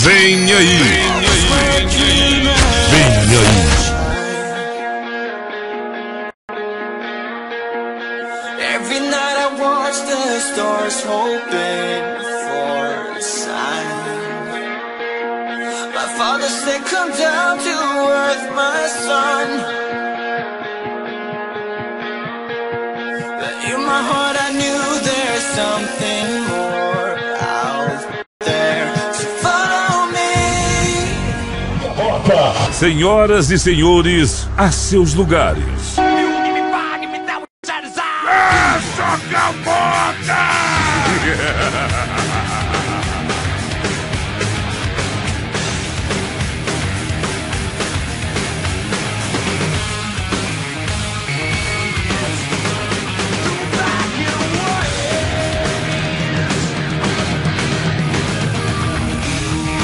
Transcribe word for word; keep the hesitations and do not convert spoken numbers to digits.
Vem aí. Vem aí. Every night I watch the stars hoping for a sign. My father said come down to earth my son. But in my heart I knew there's something more out there. So follow me. Senhoras e senhores, a seus lugares. Choca a boca!